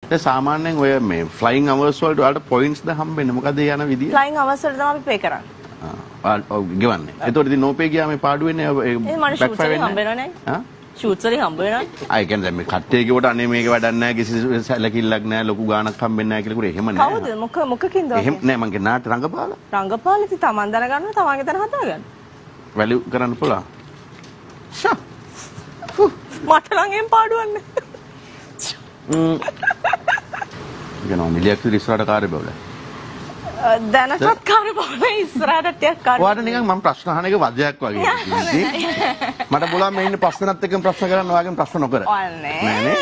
ඒ සාමාන්‍යයෙන් ඔය මේ ෆ්ලයිං අවර්ස් වලට ඔයාලට පොයින්ට්ස් ද හම්බෙන්නේ මොකද ඒ යන විදිය? ෆ්ලයිං අවර්ස් වලට තමයි අපි පේ කරන්නේ. ඔව් ගෙවන්නේ. ඒතකොට ඉතින් නෝපේ ගියාම මේ පාඩු වෙන්නේ ඒ මට ෂූට්ස් වලින් හම්බ වෙනවනේ. හා? ෂූට්ස් වලින් හම්බ වෙනවනේ. ආ ඒ කියන්නේ දැන් මේ කට්ටිය කිව්වට අනේ මේක වැඩක් නැහැ කිසි සැලකිල්ලක් නැහැ ලොකු ගාණක් හම්බෙන්නේ නැහැ කියලා කිව්වොත් එහෙම නෑ. කවුද? මොකකින්ද? එහෙම නෑ මං කියන්නේ නාට්‍ය රංගපාලා. රංගපාලා ඉතින් තමන් දැනගන්නවා තමන්ගේ තැන හදාගන්න. වැලියු කරන්න පුළුවන්. ෂා. මට නම් එම් පාඩුවක් නෑ. ගනවා මිලියක් විතර ඉස්සරහට කාර්ය බවල. දැනටත් කාර්ය බවල ඉස්සරහට ටිකක් කාර්ය. ඔයාලට නිකන් මම ප්‍රශ්න අහන එක වදයක් වගේ. මට පුළුවන් මේ ඉන්න ප්‍රශ්නත් එක්කම ප්‍රශ්න කරන්න ඔයාගෙන් ප්‍රශ්න නොකර. නෑ.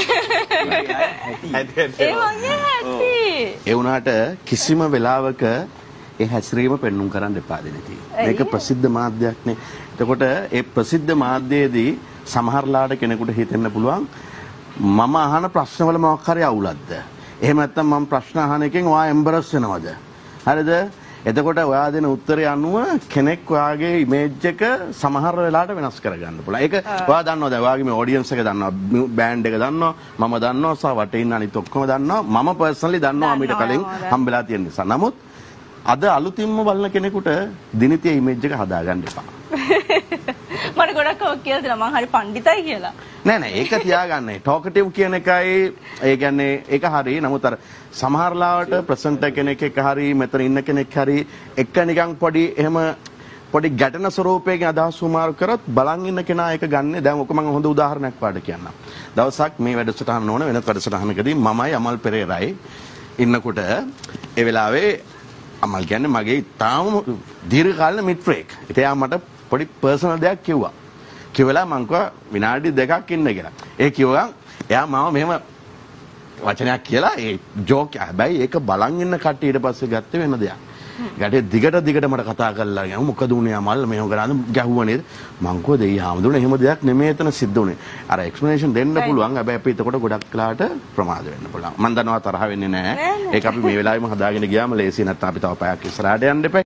ඒ වගේ ඇති. ඒ වුණාට කිසිම වෙලාවක ඒ හැසිරීම පෙන්눔 කරන්න එපා දෙනති. මේක ප්‍රසිද්ධ මාධ්‍යයක්නේ. එතකොට ඒ ප්‍රසිද්ධ මාධ්‍යයේදී සමහරලාට කෙනෙකුට හිතෙන්න පුළුවන් මම අහන ප්‍රශ්නවල මොකක් හරි අවුලක්ද? එහෙම නැත්නම් මම ප්‍රශ්න අහන එකෙන් ඔයා එම්බරස් වෙනවද? හරිද? එතකොට ඔයා දෙන උත්තරය අනුව කෙනෙක් ඔයාගේ ඉමේජ් එක සමහර වෙලාවට වෙනස් කරගන්න පුළුවන්. ඒක ඔයා දන්නවා දැන් ඔයාගේ මේ ඔඩියන්ස් එක දන්නවා, බෑන්ඩ් එක දන්නවා, මම දන්නවා, සහ වටේ ඉන්න අනිත් ඔක්කොම දන්නවා. මම පර්සනලි දන්නවා මීට කලින් හම්බෙලා තියෙන නිසා. නමුත් අද අලුතින්ම බලන කෙනෙකුට දිනිතිය ඉමේජ් එක හදාගන්න එපා. මට ගොඩක් ඔක් කියලා දෙනවා මං හරි පඬිතයි කියලා. නෑ නෑ ඒක තියාගන්න. ටෝකටිව් කියන එකයි ඒ කියන්නේ ඒක හරි. නමුත් අර සමහර ලාවට ප්‍රසන්ටර් කෙනෙක් එක්ක හරි මෙතන ඉන්න කෙනෙක් හරි එක නිකන් පොඩි එහෙම පොඩි ගැටෙන ස්වරූපයකින් අදහස් සුමාරු කරොත් බලන් ඉන්න කෙනා ඒක ගන්න. දැන් ඔක මම හොඳ උදාහරණයක් වාට කියන්නම්. දවසක් මේ වැඩසටහන නොවන වෙනත් වැඩසටහනකදී මමයි අමල් පෙරේරායි ඉන්නකොට ඒ වෙලාවේ අමල් කියන්නේ මගේ තාම දීර්ඝ කාලීන මිත්‍රයෙක්. ඉතින් එයා මට පොඩි පර්සනල් දෙයක් කිව්වා. කිව්වලා මං කිව්වා විනාඩි 2ක් ඉන්න කියලා. ඒ කිව්වා එයා මම මෙහෙම වචනයක් කියලා ඒ ජෝක් හැබැයි ඒක බලන් ඉන්න කට්ටිය ඊට පස්සේ ගත්තේ වෙන දෙයක්. ගැටේ දිගට මට කතා කරලා ගියා මොකද උනේ අමල් මෙහෙම කරාද ගැහුවා නේද? මං කිව්වා දෙයි හාමුදුරනේ එහෙම දෙයක් නෙමෙයි එතන සිද්ධ උනේ. අර එක්ස්ප්ලනේෂන් දෙන්න පුළුවන්. හැබැයි අපි එතකොට ගොඩක් වෙලාට ප්‍රමාද වෙන්න පුළුවන්. මං දන්නවා තරහ වෙන්නේ නැහැ. ඒක අපි මේ වෙලාවෙම හදාගෙන ගියාම ලේසි නැත්නම් අපි තව පැයක් ඉස්සරහට යන්න එපා.